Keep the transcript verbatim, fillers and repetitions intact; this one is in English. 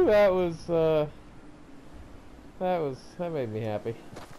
Woo! That was uh, that was that made me happy.